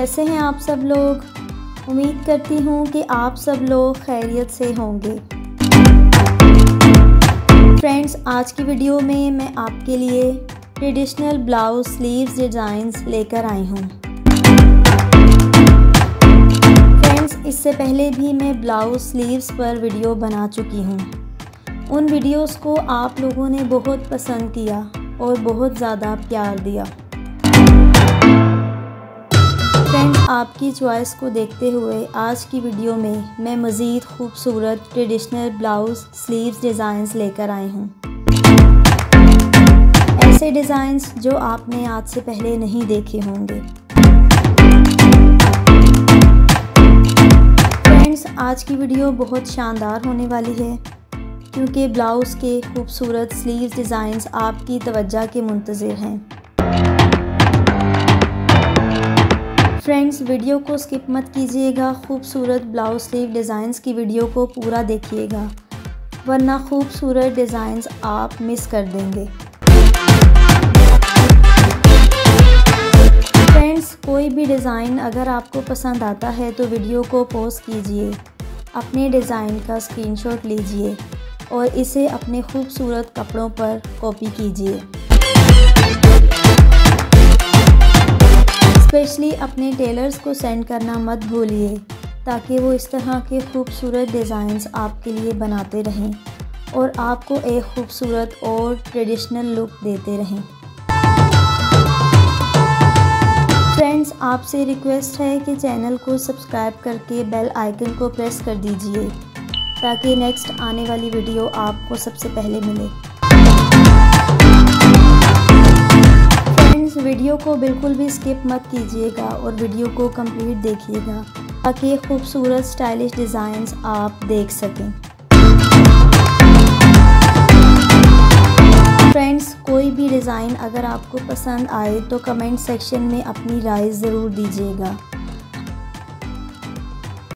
कैसे हैं आप सब लोग। उम्मीद करती हूँ कि आप सब लोग खैरियत से होंगे। फ्रेंड्स, आज की वीडियो में मैं आपके लिए ट्रेडिशनल ब्लाउज स्लीव्स डिज़ाइंस लेकर आई हूँ। फ्रेंड्स, इससे पहले भी मैं ब्लाउज स्लीव्स पर वीडियो बना चुकी हूँ। उन वीडियोस को आप लोगों ने बहुत पसंद किया और बहुत ज़्यादा प्यार दिया। फ्रेंड्स, आपकी चॉइस को देखते हुए आज की वीडियो में मैं मज़ीद खूबसूरत ट्रेडिशनल ब्लाउज स्लीव्स डिज़ाइंस लेकर आई हूँ। ऐसे डिज़ाइंस जो आपने आज से पहले नहीं देखे होंगे। फ्रेंड्स, आज की वीडियो बहुत शानदार होने वाली है क्योंकि ब्लाउज़ के खूबसूरत स्लीव्स डिज़ाइंस आपकी तवज्जो के मुंतज़िर हैं। फ्रेंड्स, वीडियो को स्किप मत कीजिएगा। खूबसूरत ब्लाउज स्लीव डिज़ाइंस की वीडियो को पूरा देखिएगा, वरना खूबसूरत डिज़ाइंस आप मिस कर देंगे। फ्रेंड्स, कोई भी डिज़ाइन अगर आपको पसंद आता है तो वीडियो को पॉज कीजिए, अपने डिज़ाइन का स्क्रीनशॉट लीजिए और इसे अपने खूबसूरत कपड़ों पर कॉपी कीजिए। स्पेशली अपने टेलर्स को सेंड करना मत भूलिए ताकि वो इस तरह के खूबसूरत डिज़ाइंस आपके लिए बनाते रहें और आपको एक खूबसूरत और ट्रेडिशनल लुक देते रहें। फ्रेंड्स, आपसे रिक्वेस्ट है कि चैनल को सब्सक्राइब करके बेल आइकन को प्रेस कर दीजिए ताकि नेक्स्ट आने वाली वीडियो आपको सबसे पहले मिले। वीडियो को बिल्कुल भी स्किप मत कीजिएगा और वीडियो को कंप्लीट देखिएगा ताकि खूबसूरत स्टाइलिश डिज़ाइंस आप देख सकें। फ्रेंड्स, कोई भी डिज़ाइन अगर आपको पसंद आए तो कमेंट सेक्शन में अपनी राय ज़रूर दीजिएगा।